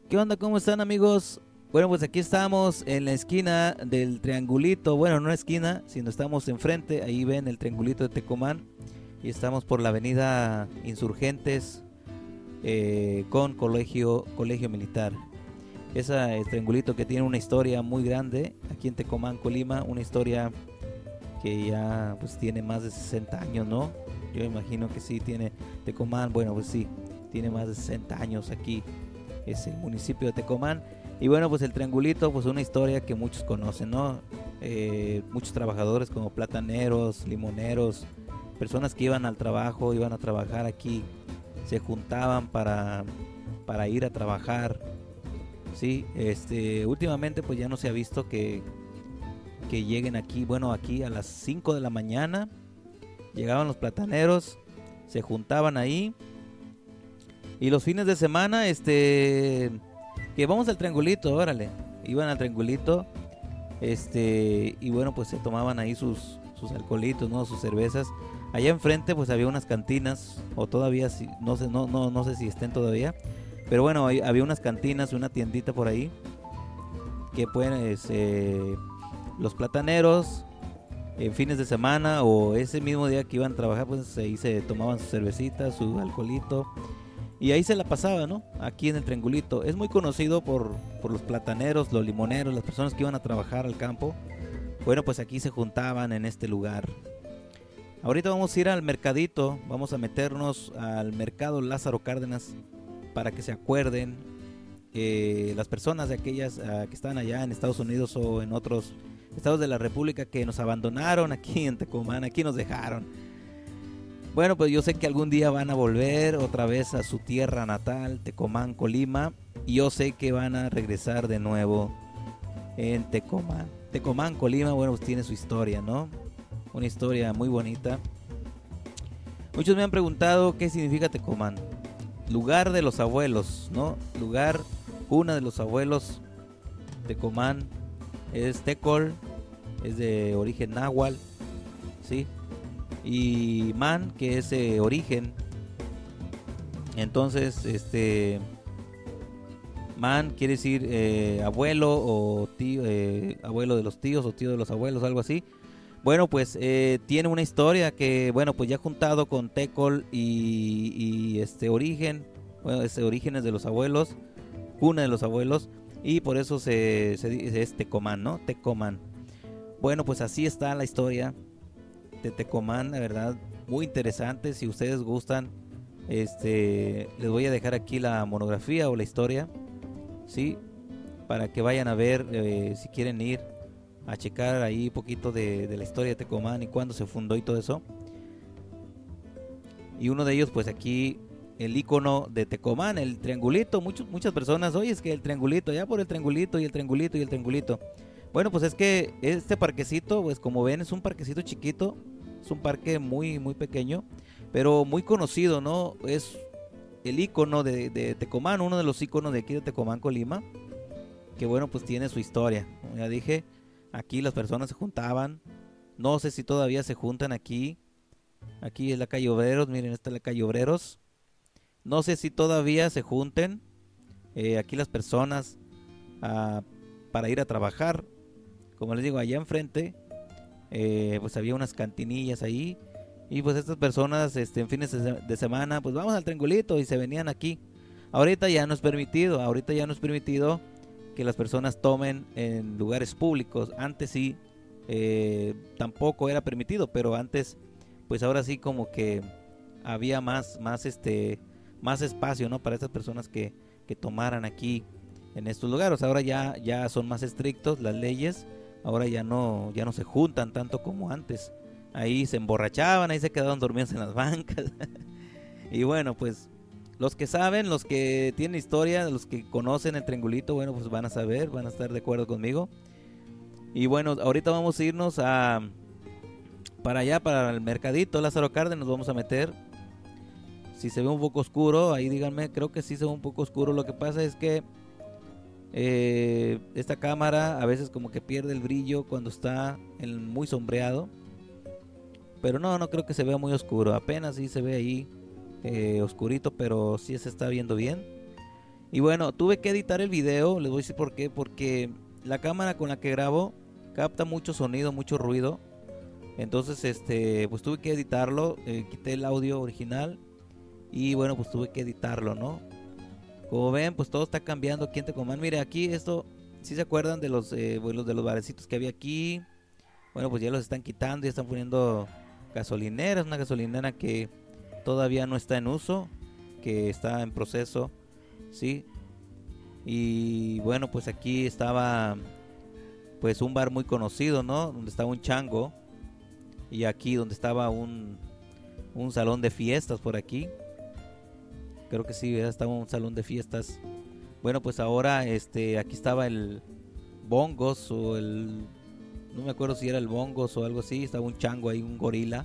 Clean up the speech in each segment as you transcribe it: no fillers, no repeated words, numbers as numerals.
¿Qué onda? ¿Cómo están, amigos? Bueno, pues aquí estamos en la esquina del triangulito. Bueno, no esquina, sino estamos enfrente. Ahí ven el triangulito de Tecomán. Y estamos por la avenida Insurgentes con Colegio Militar. Ese triangulito que tiene una historia muy grande aquí en Tecomán, Colima. Una historia que ya pues tiene más de 60 años, ¿no? Yo imagino que sí tiene Tecomán. Bueno, pues sí, tiene más de 60 años aquí. Es el municipio de Tecomán. Y bueno, pues el triangulito, pues una historia que muchos conocen, ¿no? Muchos trabajadores como plataneros, limoneros, personas que iban al trabajo, iban a trabajar aquí, se juntaban para ir a trabajar, ¿sí? Últimamente pues ya no se ha visto que lleguen aquí, bueno, aquí a las 5 de la mañana, llegaban los plataneros, se juntaban ahí. Y los fines de semana, que vamos al triangulito, órale. Iban al triangulito, y bueno, pues se tomaban ahí sus alcoholitos, ¿no? Sus cervezas. Allá enfrente, pues había unas cantinas, o todavía, no sé, no sé si estén todavía. Pero bueno, había unas cantinas, una tiendita por ahí, que pues, los plataneros, en fines de semana, o ese mismo día que iban a trabajar, pues ahí se tomaban sus cervecitas, su alcoholito. Y ahí se la pasaba, ¿no? Aquí en el triangulito. Es muy conocido por los plataneros, los limoneros, las personas que iban a trabajar al campo. Bueno, pues aquí se juntaban en este lugar. Ahorita vamos a ir al mercadito, vamos a meternos al mercado Lázaro Cárdenas para que se acuerden las personas de aquellas que están allá en Estados Unidos o en otros estados de la República que nos abandonaron aquí en Tecomán, aquí nos dejaron. Bueno, pues yo sé que algún día van a volver otra vez a su tierra natal, Tecomán, Colima. Y yo sé que van a regresar de nuevo en Tecomán. Tecomán, Colima, bueno, pues tiene su historia, ¿no? Una historia muy bonita. Muchos me han preguntado qué significa Tecomán. Lugar de los abuelos, ¿no? Lugar, cuna de los abuelos. Tecomán es Tecol, es de origen náhuatl, ¿sí? Y man, que es origen. Entonces, man quiere decir abuelo o tío, abuelo de los tíos o tío de los abuelos, algo así. Bueno, pues tiene una historia que, bueno, pues ya juntado con Tecol y origen, bueno, orígenes de los abuelos, cuna de los abuelos, y por eso se dice es Tecomán, ¿no? Tecomán. Bueno, pues así está la historia de Tecomán, la verdad, muy interesante. Si ustedes gustan, les voy a dejar aquí la monografía o la historia, sí, para que vayan a ver, si quieren ir a checar ahí un poquito de la historia de Tecomán y cuándo se fundó y todo eso. Y uno de ellos, pues aquí el icono de Tecomán, el triangulito. Muchas personas, oye, es que el triangulito, ya por el triangulito y el triangulito y el triangulito. Bueno, pues es que este parquecito, pues como ven, es un parquecito chiquito. Es un parque muy, muy pequeño, pero muy conocido, ¿no? Es el icono de Tecomán, uno de los iconos de aquí de Tecomán, Colima. Que bueno, pues tiene su historia. Como ya dije, aquí las personas se juntaban. No sé si todavía se juntan aquí. Aquí es la calle Obreros, miren, esta es la calle Obreros. No sé si todavía se junten aquí las personas ah, para ir a trabajar. Como les digo, allá enfrente pues había unas cantinillas ahí. Y pues estas personas en fines de semana, pues vamos al triangulito y se venían aquí. Ahorita ya no es permitido, que las personas tomen en lugares públicos. Antes sí, tampoco era permitido, pero antes, pues ahora sí como que había más espacio, ¿no? Para estas personas que tomaran aquí en estos lugares. Ahora ya son más estrictos las leyes. Ahora ya no se juntan tanto como antes. Ahí se emborrachaban, ahí se quedaban dormidos en las bancas. Y bueno, pues los que saben, los que tienen historia, los que conocen el triangulito, bueno, pues van a saber, van a estar de acuerdo conmigo. Y bueno, ahorita vamos a irnos para allá, para el mercadito Lázaro Cárdenas, nos vamos a meter. Si se ve un poco oscuro, ahí díganme, creo que sí se ve un poco oscuro. Lo que pasa es que esta cámara a veces como que pierde el brillo cuando está muy sombreado. Pero no creo que se vea muy oscuro. Apenas sí se ve ahí oscurito, pero sí se está viendo bien. Y bueno, tuve que editar el video, les voy a decir por qué, porque la cámara con la que grabo capta mucho sonido, mucho ruido. Entonces, pues tuve que editarlo, quité el audio original y bueno, pues tuve que editarlo, ¿no? Como ven, pues todo está cambiando aquí en Tecomán. Mire, aquí esto, si se acuerdan de los barecitos que había aquí. Bueno, pues ya los están quitando, ya están poniendo gasolineras, una gasolinera que todavía no está en uso, que está en proceso, ¿sí? Y bueno, pues aquí estaba pues un bar muy conocido, ¿no? Donde estaba un chango. Y aquí donde estaba un salón de fiestas por aquí. Creo que sí, estaba un salón de fiestas. Bueno, pues ahora aquí estaba el Bongos o el... No me acuerdo si era el Bongos o algo así. Estaba un chango ahí, un gorila.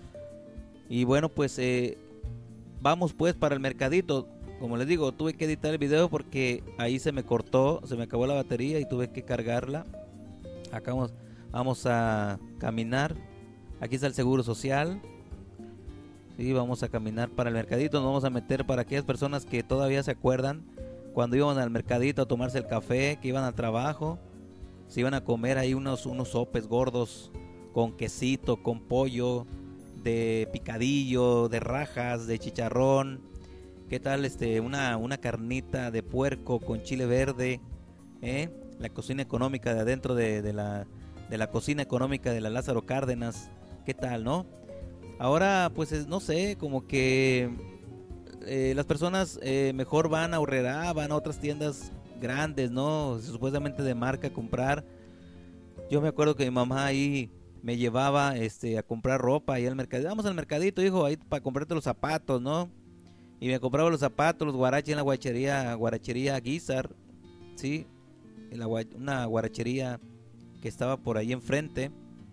Y bueno, pues vamos pues para el mercadito. Como les digo, tuve que editar el video porque ahí se me cortó, se me acabó la batería y tuve que cargarla. Acá vamos a caminar. Aquí está el Seguro Social. Sí, vamos a caminar para el mercadito. Nos vamos a meter para aquellas personas que todavía se acuerdan cuando iban al mercadito a tomarse el café, que iban al trabajo. Se iban a comer ahí unos sopes gordos con quesito, con pollo, de picadillo, de rajas, de chicharrón. ¿Qué tal una carnita de puerco con chile verde? La cocina económica de adentro de la cocina económica de la Lázaro Cárdenas. ¿Qué tal, no? Ahora, pues no sé, como que las personas mejor van a Aurrerá, van a otras tiendas grandes, ¿no? Supuestamente de marca a comprar. Yo me acuerdo que mi mamá ahí me llevaba a comprar ropa ahí al mercadito. Vamos al mercadito, hijo, ahí para comprarte los zapatos, ¿no? Y me compraba los zapatos, los guaraches en la guarachería Guizar, ¿sí? Una guarachería que estaba por ahí enfrente,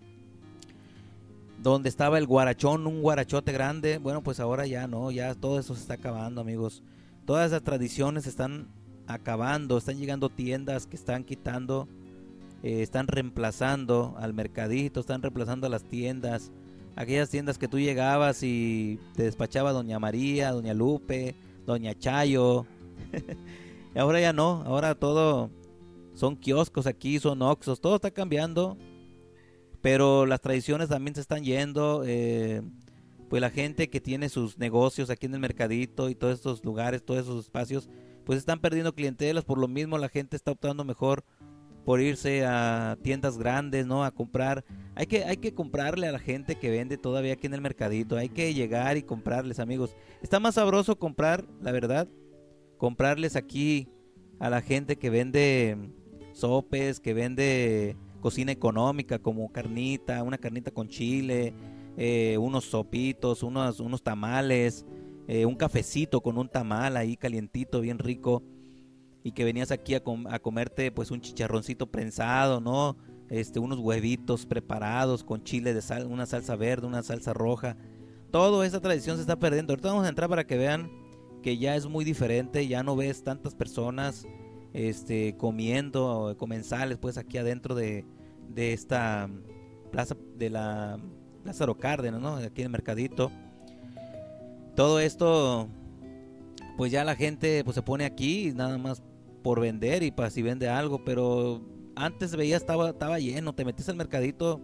donde estaba el guarachón, un guarachote grande. Bueno, pues ahora ya no, ya todo eso se está acabando, amigos. Todas esas tradiciones se están acabando, están llegando tiendas que están quitando, están reemplazando al mercadito, están reemplazando a las tiendas. Aquellas tiendas que tú llegabas y te despachaba Doña María, Doña Lupe, Doña Chayo. Y ahora ya no, ahora todo son kioscos aquí, son oxxos, todo está cambiando. Pero las tradiciones también se están yendo. Pues la gente que tiene sus negocios aquí en el mercadito y todos estos lugares, todos esos espacios, pues están perdiendo clientelas. Por lo mismo la gente está optando mejor por irse a tiendas grandes, ¿no? A comprar. Hay que comprarle a la gente que vende todavía aquí en el mercadito. Hay que llegar y comprarles, amigos. Está más sabroso comprar, la verdad, comprarles aquí a la gente que vende sopes, que vende cocina económica como carnita, una carnita con chile, unos sopitos, unos tamales, un cafecito con un tamal ahí calientito, bien rico, y que venías aquí a comerte pues un chicharroncito prensado, ¿no? Unos huevitos preparados con chile de sal, una salsa verde, una salsa roja. Toda esa tradición se está perdiendo. Ahorita vamos a entrar para que vean que ya es muy diferente, ya no ves tantas personas comiendo comensales pues aquí adentro de esta plaza de la Lázaro Cárdenas, ¿no? Aquí en el mercadito. Todo esto pues ya la gente pues se pone aquí nada más por vender y para si vende algo, pero antes veías estaba lleno, te metías al mercadito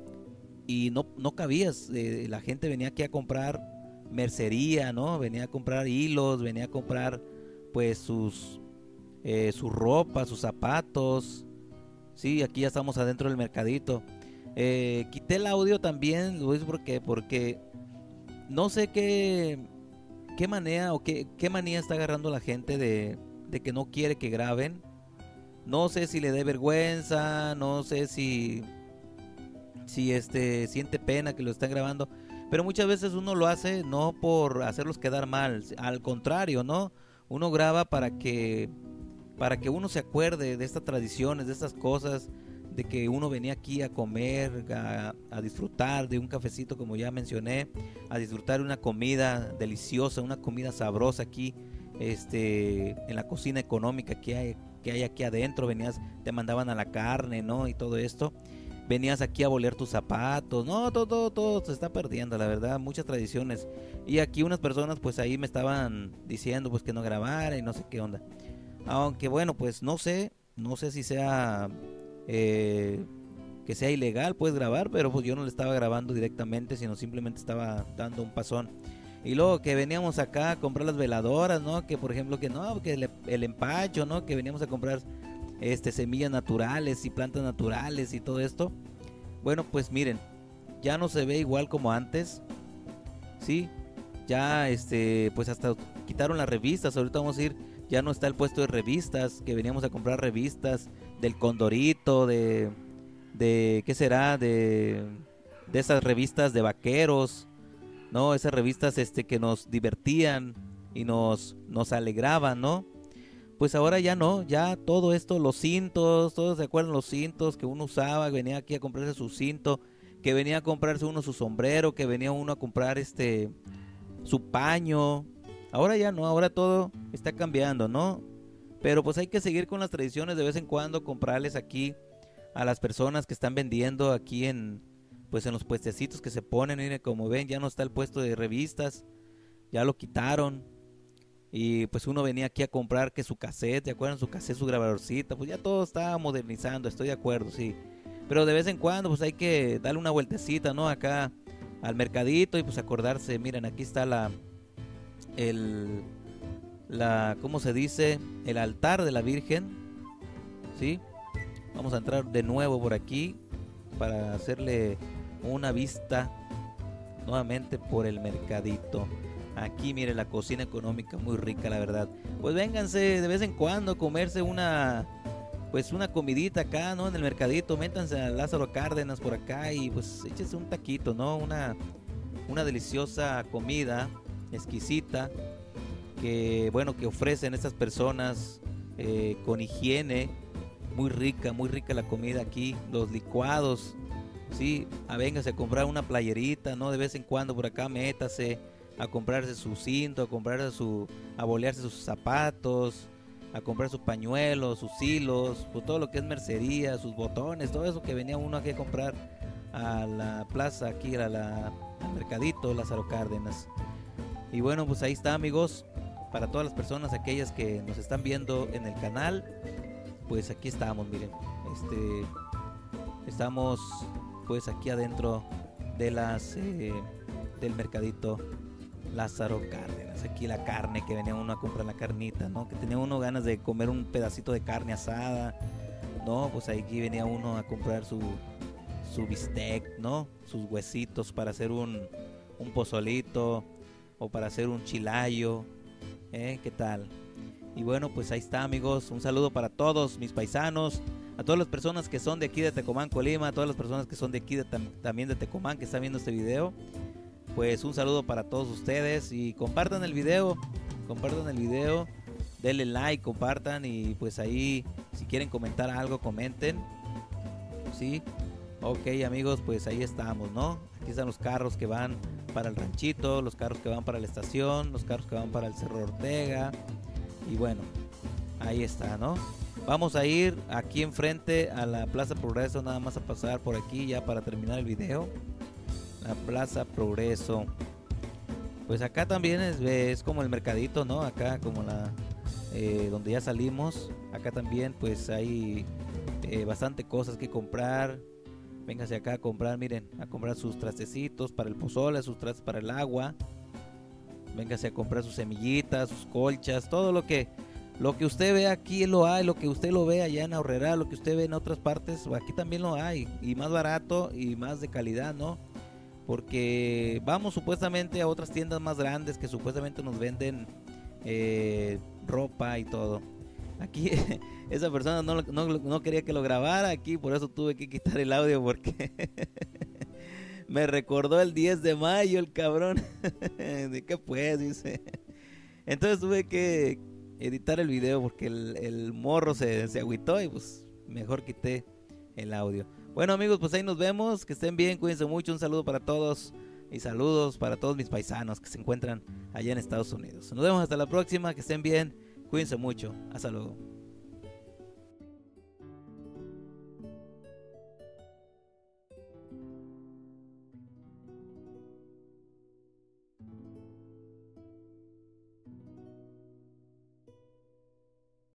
y no cabías, la gente venía aquí a comprar mercería, ¿no? Venía a comprar hilos, venía a comprar pues su ropa, sus zapatos. Sí, aquí ya estamos adentro del mercadito. Quité el audio también, Luis, porque no sé qué manía o qué manía está agarrando la gente de que no quiere que graben. No sé si le dé vergüenza, no sé si siente pena que lo están grabando, pero muchas veces uno lo hace no por hacerlos quedar mal, al contrario, ¿no? Uno graba para que uno se acuerde de estas tradiciones, de estas cosas, de que uno venía aquí a comer, a disfrutar de un cafecito, como ya mencioné, a disfrutar de una comida deliciosa, una comida sabrosa aquí, en la cocina económica que hay aquí adentro. Te mandaban a la carne, ¿no? Y todo esto. venías aquí a bolear tus zapatos. No, todo se está perdiendo, la verdad, muchas tradiciones. Y aquí unas personas pues ahí me estaban diciendo pues que no grabara y no sé qué onda. Aunque bueno, pues no sé si sea que sea ilegal pues grabar, pero pues yo no le estaba grabando directamente, sino simplemente estaba dando un pasón. Y luego que veníamos acá a comprar las veladoras, ¿no? Que por ejemplo que no, que el empacho, ¿no? Que veníamos a comprar semillas naturales y plantas naturales y todo esto. Bueno, pues miren, ya no se ve igual como antes. Sí, ya pues hasta quitaron las revistas. Ahorita vamos a ir, ya no está el puesto de revistas, que veníamos a comprar revistas del Condorito, de ¿qué será? De esas revistas de vaqueros, ¿no? Esas revistas que nos divertían y nos alegraban, ¿no? Pues ahora ya no, ya todo esto, los cintos, todos se acuerdan los cintos que uno usaba, venía aquí a comprarse su cinto, que venía a comprarse uno su sombrero, que venía uno a comprar su paño. Ahora ya no, ahora todo está cambiando, ¿no? Pero pues hay que seguir con las tradiciones, de vez en cuando comprarles aquí a las personas que están vendiendo aquí en los puestecitos que se ponen. Miren, como ven, ya no está el puesto de revistas, ya lo quitaron. Y pues uno venía aquí a comprar que su cassette, ¿te acuerdan? Su cassette, su grabadorcita, pues ya todo está modernizando, estoy de acuerdo, sí. Pero de vez en cuando pues hay que darle una vueltecita, ¿no? Acá al mercadito y pues acordarse, miren, aquí está ¿cómo se dice? El altar de la Virgen, ¿sí? Vamos a entrar de nuevo por aquí para hacerle una vista nuevamente por el mercadito. Aquí mire la cocina económica, muy rica la verdad. Pues vénganse de vez en cuando a comerse una comidita acá, ¿no? En el mercadito, métanse a Lázaro Cárdenas por acá y pues échese un taquito, ¿no? Una deliciosa comida exquisita que ofrecen estas personas con higiene. Muy rica la comida aquí, los licuados, sí, véngase a comprar una playerita, ¿no? De vez en cuando por acá métase a comprarse su cinto, a bolearse sus zapatos, a comprar sus pañuelos, sus hilos, pues todo lo que es mercería, sus botones, todo eso que venía uno aquí a comprar a la plaza, aquí al mercadito Lázaro Cárdenas. Y bueno, pues ahí está, amigos, para todas las personas, aquellas que nos están viendo en el canal, pues aquí estamos, miren, estamos pues aquí adentro de del mercadito Lázaro Cárdenas. Aquí la carne, que venía uno a comprar la carnita, ¿no? Que tenía uno ganas de comer un pedacito de carne asada, ¿no? Pues aquí venía uno a comprar su bistec, ¿no? Sus huesitos para hacer un pozolito o para hacer un chilayo, ¿qué tal? Y bueno, pues ahí está, amigos, un saludo para todos mis paisanos, a todas las personas que son de aquí de Tecomán, Colima, a todas las personas que son de aquí también de Tecomán, que están viendo este video. Pues un saludo para todos ustedes y compartan el video, denle like, compartan y pues ahí si quieren comentar algo, comenten, ¿sí? Ok, amigos, pues ahí estamos, ¿no? Aquí están los carros que van para el ranchito, los carros que van para la estación, los carros que van para el Cerro Ortega y bueno, ahí está, ¿no? Vamos a ir aquí enfrente a la Plaza Progreso, nada más a pasar por aquí ya para terminar el video. La Plaza Progreso, pues acá también es como el mercadito, ¿no? Acá como donde ya salimos, acá también pues hay bastante cosas que comprar. Véngase acá a comprar, miren, a comprar sus trastecitos para el pozole, sus trastes para el agua. Véngase a comprar sus semillitas, sus colchas, todo lo que usted ve aquí lo hay, lo que usted lo ve allá en Aurrera, lo que usted ve en otras partes, aquí también lo hay, y más barato y más de calidad, ¿no? Porque vamos supuestamente a otras tiendas más grandes que supuestamente nos venden ropa y todo. Aquí esa persona no quería que lo grabara aquí, por eso tuve que quitar el audio porque me recordó el 10 de mayo el cabrón. ¿De qué pues? Dice. Entonces tuve que editar el video porque el morro se agüitó y pues mejor quité el audio. Bueno, amigos, pues ahí nos vemos, que estén bien, cuídense mucho, un saludo para todos y saludos para todos mis paisanos que se encuentran allá en Estados Unidos. Nos vemos hasta la próxima, que estén bien, cuídense mucho, hasta luego.